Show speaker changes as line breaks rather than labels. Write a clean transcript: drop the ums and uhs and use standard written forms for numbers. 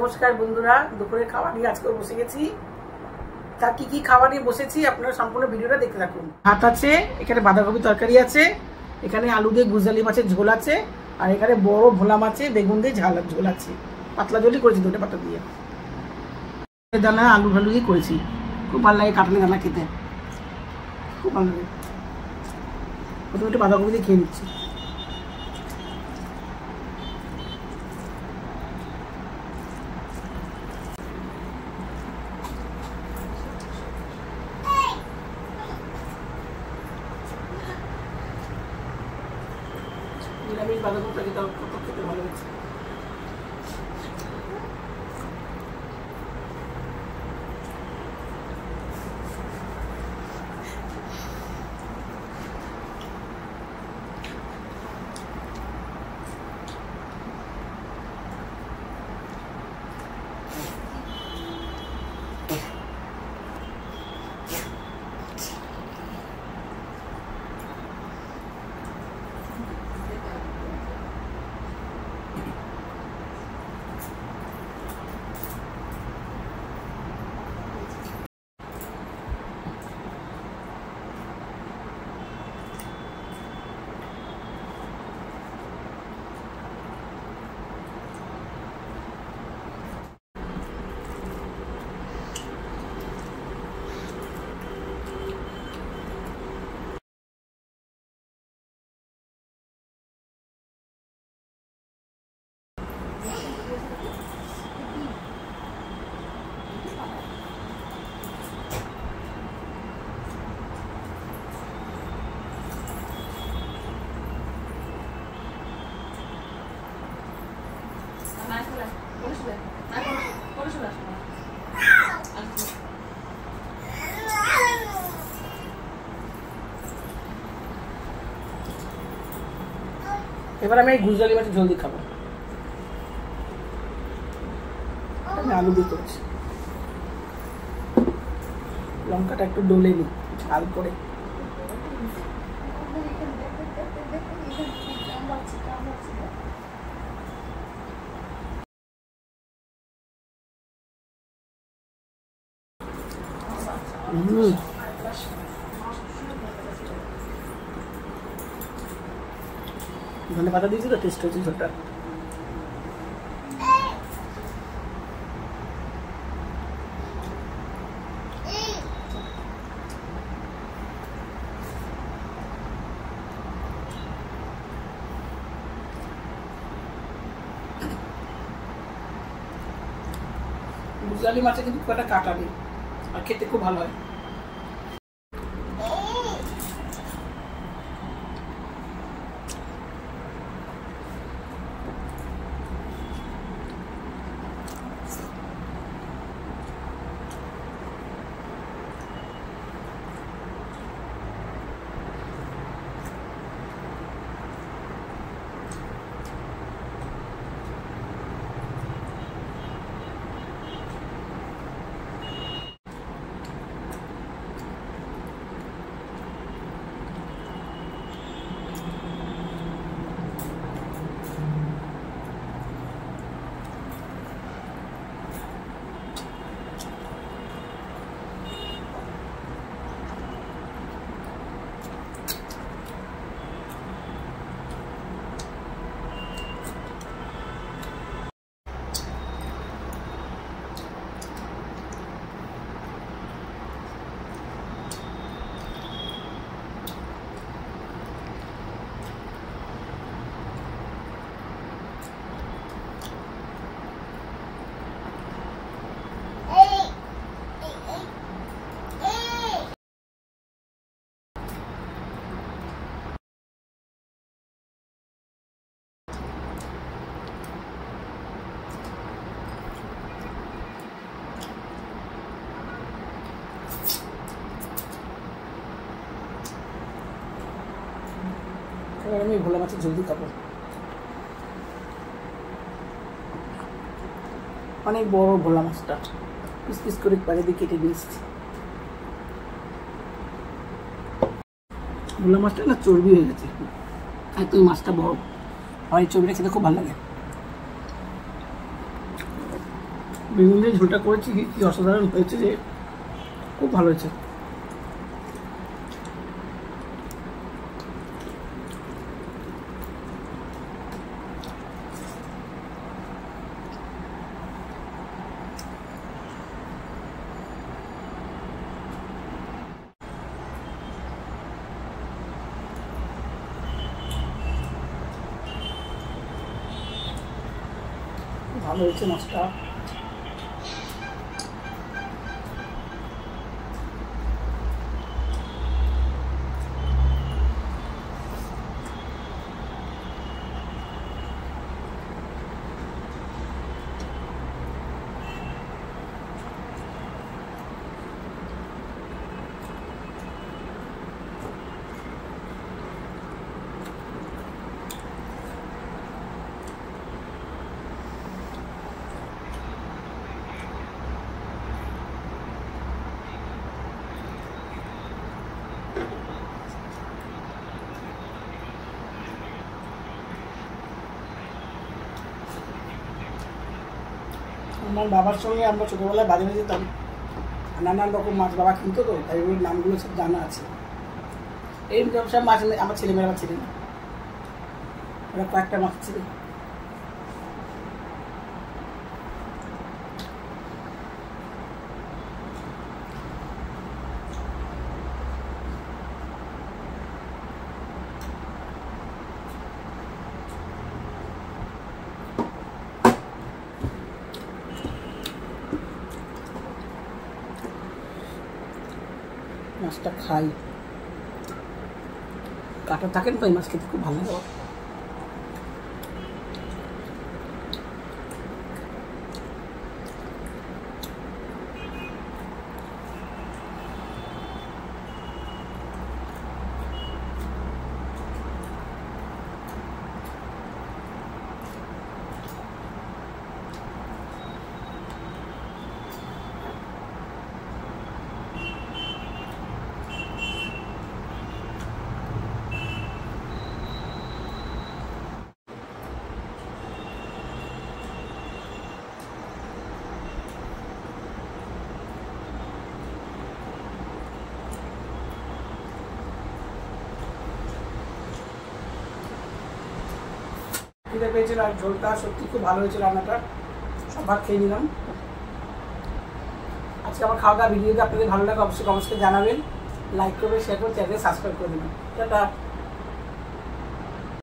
নমস্কার বন্ধুরা, দুপুরে খাবার নিয়ে আজকে বসে গেছি। তা কি কি খাবার নিয়ে বসেছি আপনারা সম্পূর্ণ ভিডিওটা দেখতে থাকুন। ভাত আছে, এখানে বাঁধাকপি তরকারি আছে, এখানে আলু দিয়ে গুজালি মাছের ঝোল আছে, আর এখানে বড় ভোলা মাছে বেগুন দিয়ে ঝোল আছে। পাতলা ঝোলই করেছি, দুটো পাতা দিয়ে দানা আলু ভালু দিয়ে করেছি। খুব ভালো লাগে কাঁঠালি দানা খেতে, খুব ভালো লাগে। প্রথমে একটু বাঁধাকপি দিয়ে খেয়ে নিচ্ছি। নিরামিষ বাঁধাকপিটা খেতে ভালো লাগছে। এবার আমি এই গুজালি মাছের ঝোল দিয়ে খাবো। আমি আলু দিয়ে করেছি, লঙ্কাটা একটু ডলে নি ঝাল করে। ধনে পাতা দিয়েছি তো, টেস্ট হচ্ছে ঝোলটা। গুজালি মাছে কিন্তু খুব একটা কাটা নেই, আর খেতে খুব ভালো হয়। এবার আমি ভোলা মাছের ঝোল দিয়ে খাবো। অনেক বড় ভোলা মাছটা পিস পিস করে পাড়ে দিয়ে কেটে দিয়েছি। ভোলা মাছটা না চর্বি হয়ে গেছে, এত মাছটা বড়, আর এই চর্বিটা খেতে খুব ভালো লাগে। বেগুন দিয়ে ঝোলটা করেছি কি অসাধারণ হয়েছে, যে খুব ভালো হয়েছে। ভালো হয়েছে মাছটা। আমার বাবার সঙ্গে আমরা ছোটোবেলায় বাজারে যেতাম, নানান রকম মাছ বাবা কিনতো, তো তাই ওই নামগুলো সব জানা আছে। এই সব মাছ আমার ছেলেমেয়েরা ছিলেন না, ওরা কয়েকটা মাছ ছিল। মাছটা খাই, কাটা থাকেন তো, এই মাছ খেতে খুব ভালো লাগে। খিদে পেয়েছিল, আর ঝোলটা সত্যি খুব ভালো হয়েছিল, রান্নাটা সব ভাত খেয়ে নিলাম। আজকে আমার খাওয়া দাওয়া ভিডিওটা আপনাদের ভালো লাগে অবশ্যই কমেন্টসে জানাবেন, লাইক করবেন, শেয়ার করবেন, চ্যানেল সাবস্ক্রাইব করে দেবেন। টাটা।